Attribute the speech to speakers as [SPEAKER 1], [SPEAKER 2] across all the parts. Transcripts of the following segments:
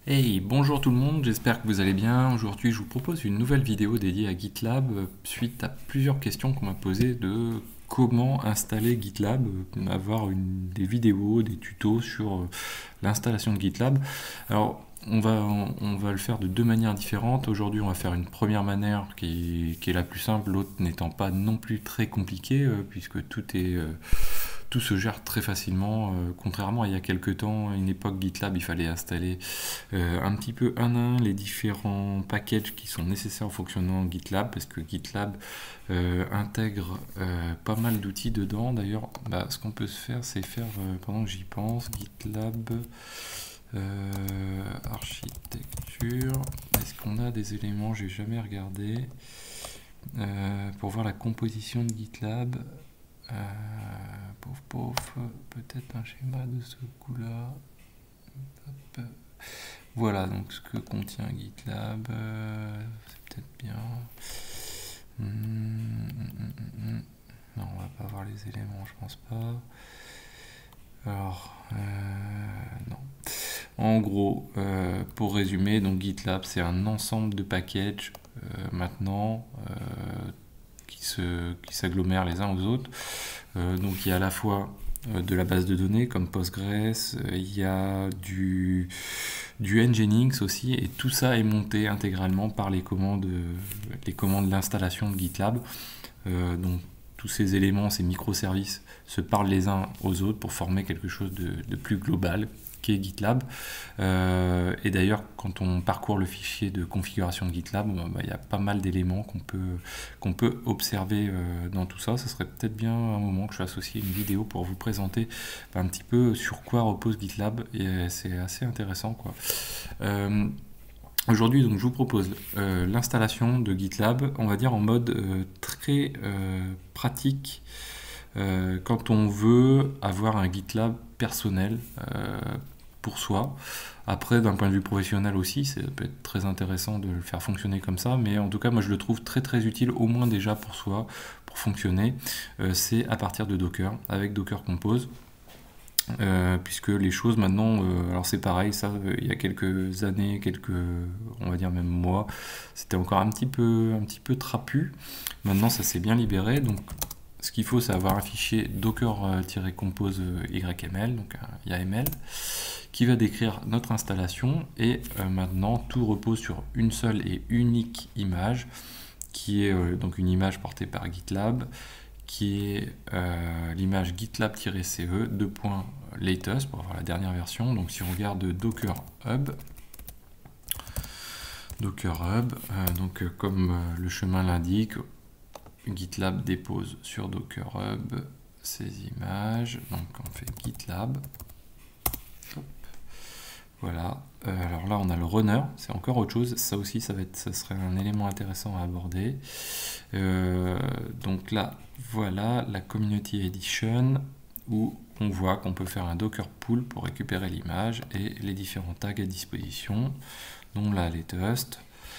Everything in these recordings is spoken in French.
[SPEAKER 1] Hey, bonjour tout le monde, j'espère que vous allez bien. Aujourd'hui, je vous propose une nouvelle vidéo dédiée à GitLab suite à plusieurs questions qu'on m'a posées de comment installer GitLab, avoir des vidéos, des tutos sur l'installation de GitLab. Alors, on va le faire de deux manières différentes. Aujourd'hui, on va faire une première manière qui est la plus simple, l'autre n'étant pas non plus très compliquée, puisque tout se gère très facilement. Contrairement à il y a quelques temps, à une époque GitLab, il fallait installer un petit peu un à un les différents packages qui sont nécessaires au fonctionnement de GitLab, parce que GitLab intègre pas mal d'outils dedans. D'ailleurs, ce qu'on peut se faire, c'est faire, pendant que j'y pense, GitLab architecture. Est-ce qu'on a des éléments? J'ai jamais regardé. Pour voir la composition de GitLab. Peut-être un schéma de ce coup-là. Voilà donc ce que contient GitLab, c'est peut-être bien. Non, on va pas voir les éléments, je pense pas. Alors, non. En gros, pour résumer, donc GitLab c'est un ensemble de packages maintenant qui s'agglomèrent les uns aux autres. Donc il y a à la fois de la base de données comme Postgres, il y a du Nginx aussi, et tout ça est monté intégralement par les commandes d'installation de GitLab. Donc tous ces éléments, ces microservices se parlent les uns aux autres pour former quelque chose de plus global qui est GitLab. Et d'ailleurs, quand on parcourt le fichier de configuration de GitLab, il y a pas mal d'éléments qu'on peut observer dans tout ça. Ça serait peut-être bien un moment que je associe une vidéo pour vous présenter un petit peu sur quoi repose GitLab, et c'est assez intéressant, quoi. Aujourd'hui, donc, je vous propose l'installation de GitLab, on va dire en mode très pratique quand on veut avoir un GitLab personnel pour soi. Après, d'un point de vue professionnel aussi, ça peut être très intéressant de le faire fonctionner comme ça, mais en tout cas, moi je le trouve très très utile, au moins déjà pour soi, pour fonctionner. C'est à partir de Docker, avec Docker Compose. Puisque les choses maintenant, alors c'est pareil, ça, il y a quelques années, on va dire même mois, c'était encore un petit peu trapu. Maintenant, ça s'est bien libéré. Donc, ce qu'il faut, c'est avoir un fichier docker-compose YML, donc un YAML, qui va décrire notre installation. Et maintenant, tout repose sur une seule et unique image, qui est donc une image portée par GitLab, qui est l'image GitLab-CE 2.latest pour avoir la dernière version. Donc si on regarde Docker Hub, donc comme le chemin l'indique, GitLab dépose sur Docker Hub ces images. Donc on fait GitLab. Hop. Voilà. Alors là, on a le runner, c'est encore autre chose. Ça aussi, ça serait un élément intéressant à aborder. Donc là, voilà la Community Edition où on voit qu'on peut faire un Docker pull pour récupérer l'image et les différents tags à disposition, dont la latest.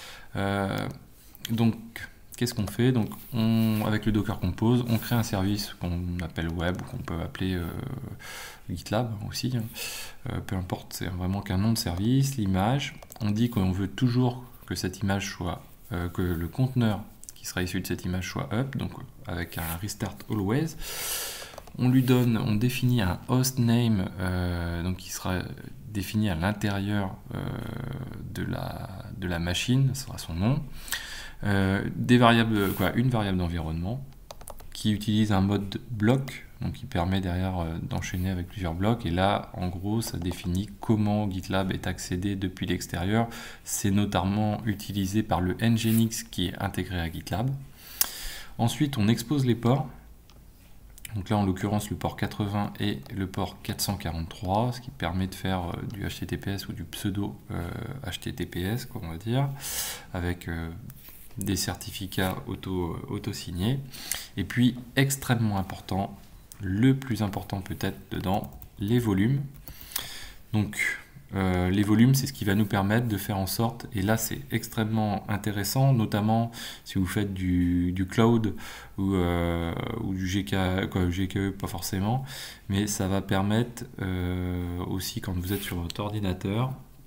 [SPEAKER 1] Donc, qu'est-ce qu'on fait? Donc, avec le Docker Compose, on crée un service qu'on appelle web ou qu'on peut appeler GitLab aussi. Peu importe, c'est vraiment qu'un nom de service, l'image. On dit qu'on veut toujours que cette image soit, que le conteneur qui sera issu de cette image soit up, donc avec un restart always. On définit un host name, donc qui sera défini à l'intérieur de la machine, ce sera son nom. Une variable d'environnement qui utilise un mode bloc, donc qui permet derrière d'enchaîner avec plusieurs blocs. Et là, en gros, ça définit comment GitLab est accédé depuis l'extérieur. C'est notamment utilisé par le Nginx qui est intégré à GitLab. Ensuite, on expose les ports. Donc là, en l'occurrence, le port 80 et le port 443, ce qui permet de faire du HTTPS ou du pseudo HTTPS, on va dire, avec des certificats auto-signés. Et puis, extrêmement important, le plus important peut-être dedans, les volumes. Donc, les volumes, c'est ce qui va nous permettre de faire en sorte, et là c'est extrêmement intéressant, notamment si vous faites du cloud ou du GKE, pas forcément, mais ça va permettre aussi, quand vous êtes sur votre ordinateur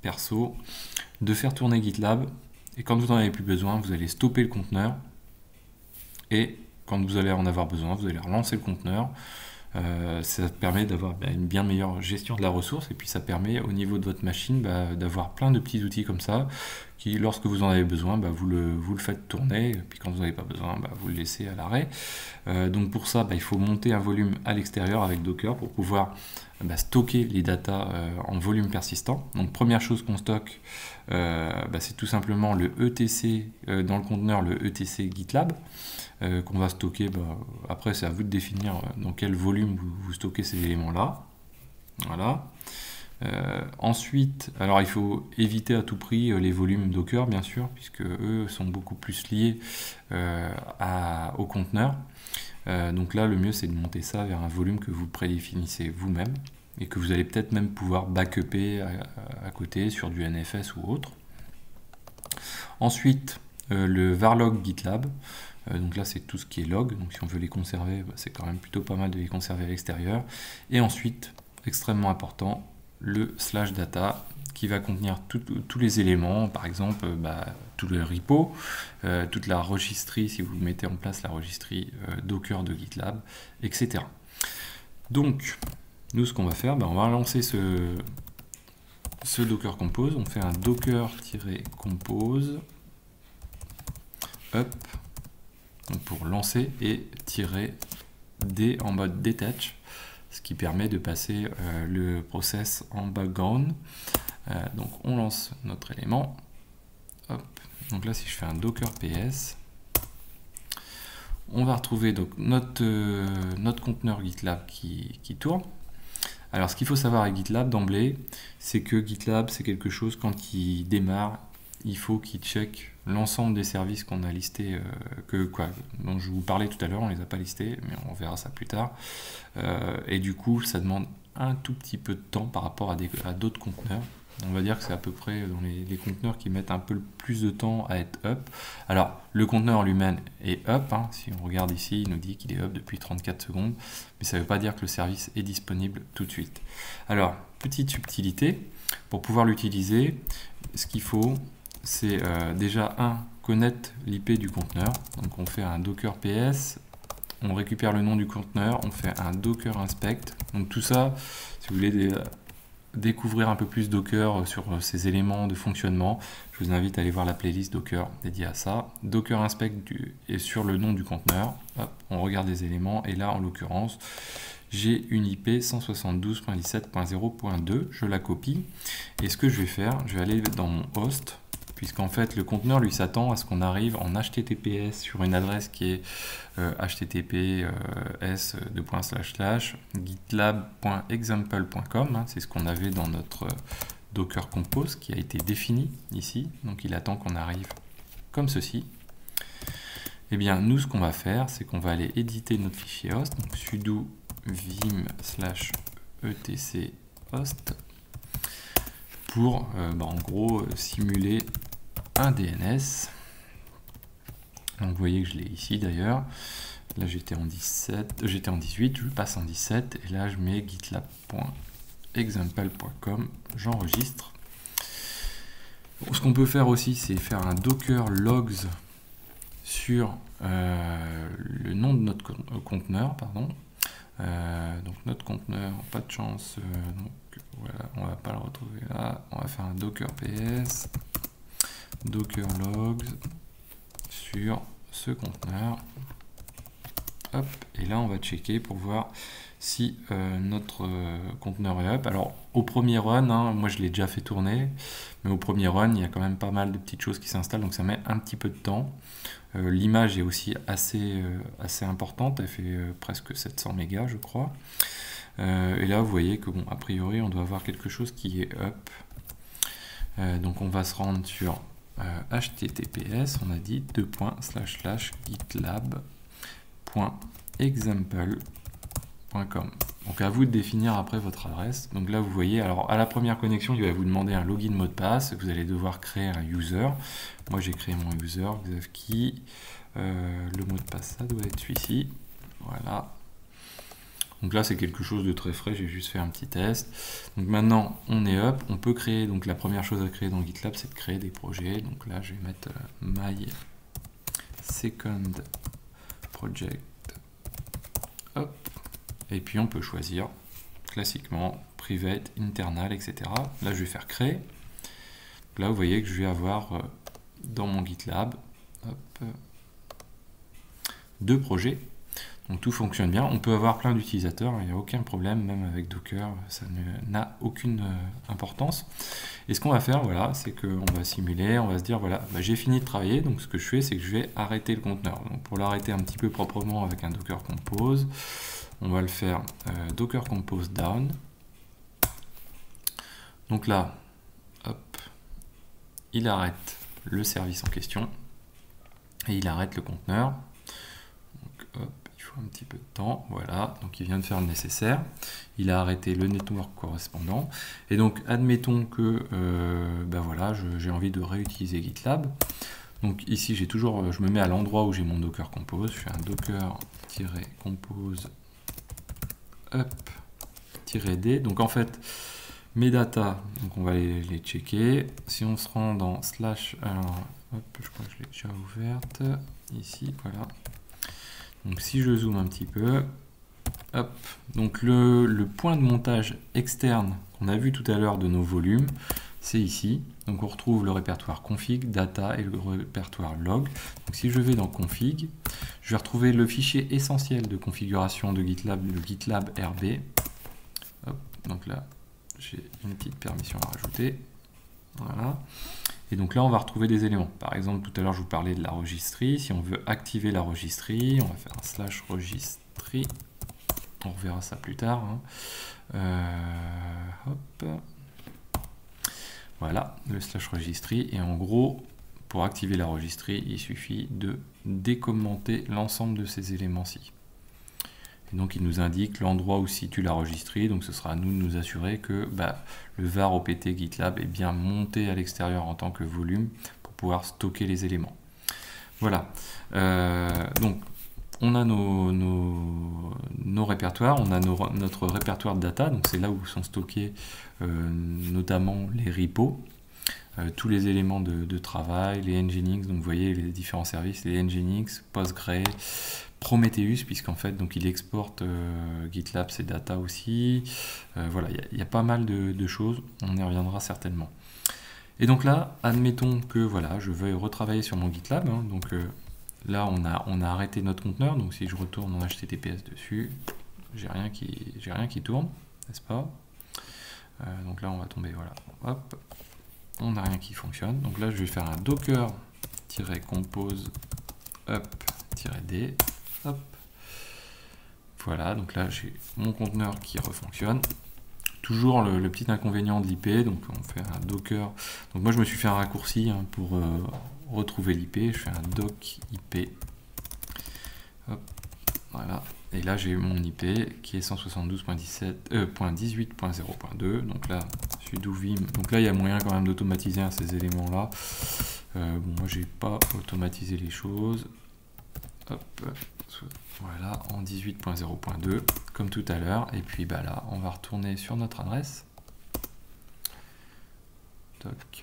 [SPEAKER 1] perso, de faire tourner GitLab. Et quand vous n'en avez plus besoin, vous allez stopper le conteneur. Et quand vous allez en avoir besoin, vous allez relancer le conteneur. Ça permet d'avoir une bien meilleure gestion de la ressource, et puis ça permet au niveau de votre machine d'avoir plein de petits outils comme ça qui, lorsque vous en avez besoin, vous le faites tourner, et puis quand vous n'en avez pas besoin, vous le laissez à l'arrêt. Donc pour ça, il faut monter un volume à l'extérieur avec Docker pour pouvoir stocker les datas en volume persistant. Donc première chose qu'on stocke, c'est tout simplement le ETC dans le conteneur, le ETC GitLab, qu'on va stocker. Après, c'est à vous de définir dans quel volume vous stockez ces éléments-là. Voilà. Ensuite, alors il faut éviter à tout prix les volumes Docker, bien sûr, puisque eux sont beaucoup plus liés au conteneur. Donc là, le mieux, c'est de monter ça vers un volume que vous prédéfinissez vous-même et que vous allez peut-être même pouvoir backuper à côté sur du NFS ou autre. Ensuite, le varlog GitLab. Donc là, c'est tout ce qui est log. Donc si on veut les conserver, c'est quand même plutôt pas mal de les conserver à l'extérieur. Et ensuite, extrêmement important, le /data qui va contenir tous les éléments, par exemple tout le repo, toute la registrie, si vous mettez en place la registrie Docker de GitLab, etc. Donc, nous, ce qu'on va faire, on va lancer ce Docker Compose. On fait un docker-compose, up, donc pour lancer, et -d en mode detach, ce qui permet de passer le process en background. Donc on lance notre élément. Hop. Donc là, si je fais un docker ps, on va retrouver donc notre conteneur GitLab qui tourne. Alors ce qu'il faut savoir avec GitLab d'emblée, c'est que GitLab, c'est quelque chose, quand il démarre, il faut qu'il check l'ensemble des services qu'on a listés, dont je vous parlais tout à l'heure. On les a pas listés, mais on verra ça plus tard. Et du coup, ça demande un tout petit peu de temps par rapport à d'autres conteneurs. On va dire que c'est à peu près dans les conteneurs qui mettent un peu plus de temps à être up. Alors, le conteneur lui-même est up. Si on regarde ici, il nous dit qu'il est up depuis 34 secondes. Mais ça ne veut pas dire que le service est disponible tout de suite. Alors, petite subtilité, pour pouvoir l'utiliser, ce qu'il faut, c'est déjà connaître l'IP du conteneur. Donc on fait un docker ps, on récupère le nom du conteneur, on fait un docker inspect. Donc tout ça, si vous voulez découvrir un peu plus Docker sur ces éléments de fonctionnement, je vous invite à aller voir la playlist Docker dédiée à ça. Docker inspect est sur le nom du conteneur. Hop, on regarde les éléments, et là en l'occurrence, j'ai une IP 172.17.0.2, je la copie, et ce que je vais faire, je vais aller dans mon host, puisqu'en fait le conteneur lui s'attend à ce qu'on arrive en HTTPS sur une adresse qui est https://gitlab.example.com, c'est ce qu'on avait dans notre Docker Compose qui a été défini ici, donc il attend qu'on arrive comme ceci. Et bien nous, ce qu'on va faire, c'est qu'on va aller éditer notre fichier host, donc sudo vim/etc host, pour en gros simuler un DNS. Donc vous voyez que je l'ai ici d'ailleurs. Là j'étais en 18, je passe en 17, et là je mets gitlab.example.com, j'enregistre. Ce qu'on peut faire aussi, c'est faire un docker logs sur le nom de notre conteneur, pardon. Donc notre conteneur, pas de chance, donc voilà, on va pas le retrouver là. On va faire un docker ps, docker logs sur ce conteneur. Hop, et là on va checker pour voir si notre conteneur est up. Alors au premier run, moi je l'ai déjà fait tourner, mais au premier run il y a quand même pas mal de petites choses qui s'installent, donc ça met un petit peu de temps. L'image est aussi assez importante, elle fait presque 700 mégas je crois. Et là vous voyez que a priori on doit avoir quelque chose qui est up. Donc on va se rendre sur https, on a dit gitlab.example.com. Donc à vous de définir après votre adresse. Donc là vous voyez, alors à la première connexion il va vous demander un login mot de passe, vous allez devoir créer un user. Moi j'ai créé mon user, xavki, le mot de passe ça doit être celui-ci, voilà. Donc là, c'est quelque chose de très frais, j'ai juste fait un petit test. Donc maintenant, on est up, on peut créer, donc la première chose à créer dans GitLab, c'est de créer des projets. Donc là, je vais mettre my second project. Hop. Et puis on peut choisir classiquement private, internal, etc. Là, je vais faire créer. Là, vous voyez que je vais avoir dans mon GitLab deux projets. Donc tout fonctionne bien. On peut avoir plein d'utilisateurs, il n'y a aucun problème, même avec Docker, ça n'a aucune importance. Et ce qu'on va faire, voilà, c'est qu'on va simuler, on va se dire, voilà, bah, j'ai fini de travailler, donc ce que je fais, c'est que je vais arrêter le conteneur. Donc pour l'arrêter un petit peu proprement avec un Docker Compose, on va le faire Docker Compose down. Donc là, hop, il arrête le service en question et il arrête le conteneur. Donc, hop, il faut un petit peu de temps, voilà, donc il vient de faire le nécessaire. Il a arrêté le network correspondant. Et donc, admettons que ben voilà, j'ai envie de réutiliser GitLab. Donc ici, j'ai toujours, je me mets à l'endroit où j'ai mon Docker Compose. Je fais un docker-compose up-d. Donc en fait, mes data, donc on va les checker. Si on se rend dans slash, alors, hop, je crois que je l'ai déjà ouverte. Ici, voilà. Donc si je zoome un petit peu, hop, donc le point de montage externe qu'on a vu tout à l'heure de nos volumes, c'est ici. Donc on retrouve le répertoire config, data et le répertoire log. Donc si je vais dans config, je vais retrouver le fichier essentiel de configuration de GitLab, le GitLab RB. Hop, donc là, j'ai une petite permission à rajouter. Voilà. Et donc là, on va retrouver des éléments. Par exemple, tout à l'heure, je vous parlais de la registry. Si on veut activer la registry, on va faire un slash registry. On reverra ça plus tard. Hop. Voilà, le slash registry. Et en gros, pour activer la registry, il suffit de décommenter l'ensemble de ces éléments-ci. Et donc, il nous indique l'endroit où se situe la registry. Donc, ce sera à nous de nous assurer que le var opt GitLab est bien monté à l'extérieur en tant que volume pour pouvoir stocker les éléments. Voilà. Donc, on a nos répertoires, on a notre répertoire de data. Donc, c'est là où sont stockés notamment les repos. Tous les éléments de travail, les Nginx, donc vous voyez les différents services, les Nginx, Postgre, Prometheus, puisqu'en fait donc il exporte GitLab ses data aussi. Voilà, il y a pas mal de choses, on y reviendra certainement. Et donc là, admettons que voilà, je veuille retravailler sur mon GitLab. Hein, donc là, on a arrêté notre conteneur. Donc si je retourne en HTTPS dessus, j'ai rien qui tourne, n'est-ce pas? Donc là, on va tomber, voilà, hop. On n'a rien qui fonctionne. Donc là, je vais faire un docker-compose up-d. Hop. Voilà, donc là, j'ai mon conteneur qui refonctionne. Toujours le petit inconvénient de l'IP. Donc on fait un docker. Donc moi, je me suis fait un raccourci hein, pour retrouver l'IP. Je fais un doc IP. Hop. Voilà. Et là, j'ai mon IP qui est 172.18.0.2. Donc là, sudo vim. Donc là, il y a moyen quand même d'automatiser hein, ces éléments-là. Bon, moi, j'ai pas automatisé les choses. Hop. Voilà, en 18.0.2, comme tout à l'heure. Et puis là, on va retourner sur notre adresse. Toc.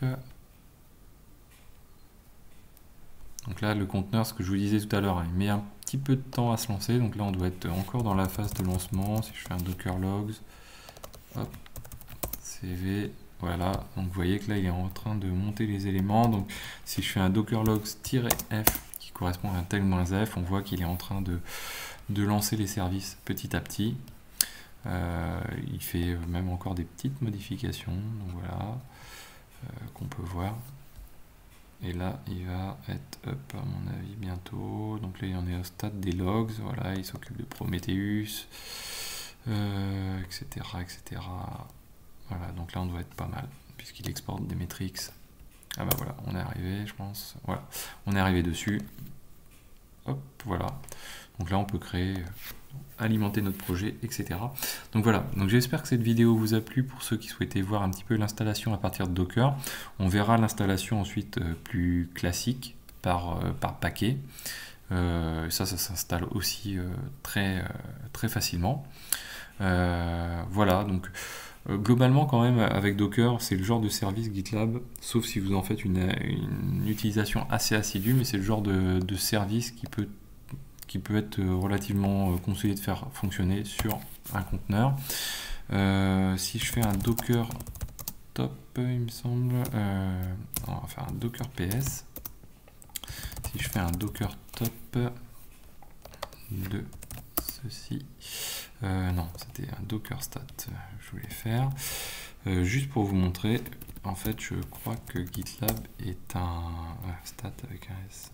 [SPEAKER 1] Donc là, le conteneur, ce que je vous disais tout à l'heure, il met un petit peu de temps à se lancer. Donc là, on doit être encore dans la phase de lancement. Si je fais un docker logs, hop, CV, voilà. Donc vous voyez que là, il est en train de monter les éléments. Donc si je fais un docker logs-f qui correspond à un tel-f, on voit qu'il est en train de lancer les services petit à petit. Il fait même encore des petites modifications. Donc voilà, qu'on peut voir. Et là, il va être up, à mon avis, bientôt. Donc là, il en est au stade des logs. Voilà, il s'occupe de Prometheus, etc., etc. Voilà, donc là, on doit être pas mal, puisqu'il exporte des metrics. Ah bah voilà, on est arrivé, je pense. Voilà, on est arrivé dessus. Hop, voilà. Donc là, on peut créer, alimenter notre projet, etc. Donc voilà, donc j'espère que cette vidéo vous a plu pour ceux qui souhaitaient voir un petit peu l'installation à partir de Docker. On verra l'installation ensuite plus classique par paquet. Ça s'installe aussi très facilement. Voilà, donc globalement quand même avec Docker, c'est le genre de service GitLab, sauf si vous en faites une utilisation assez assidue, mais c'est le genre de service qui peut être relativement conseillé de faire fonctionner sur un conteneur. Si je fais un Docker top, il me semble, on va faire un Docker PS. Si je fais un Docker top de ceci, non, c'était un Docker stat, je voulais faire, juste pour vous montrer, en fait, je crois que GitLab est un stat avec un S.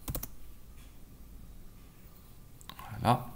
[SPEAKER 1] Voilà.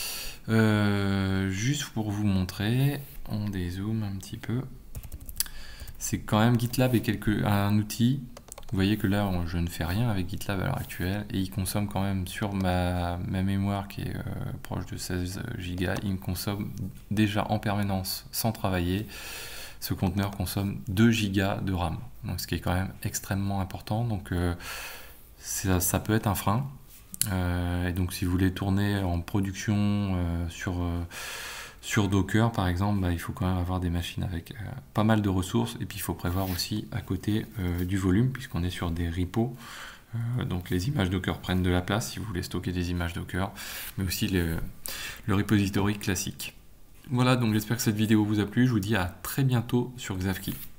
[SPEAKER 1] Juste pour vous montrer, on dézoome un petit peu. C'est quand même GitLab est un outil. Vous voyez que là, je ne fais rien avec GitLab à l'heure actuelle et il consomme quand même sur ma mémoire qui est proche de 16 Go, il me consomme déjà en permanence sans travailler. Ce conteneur consomme 2 Go de RAM, donc ce qui est quand même extrêmement important. Donc ça peut être un frein. Et donc si vous voulez tourner en production sur Docker par exemple, il faut quand même avoir des machines avec pas mal de ressources, et puis il faut prévoir aussi à côté du volume puisqu'on est sur des repos. Donc les images Docker prennent de la place si vous voulez stocker des images Docker, mais aussi le repository classique. Voilà, donc j'espère que cette vidéo vous a plu, je vous dis à très bientôt sur Xavki.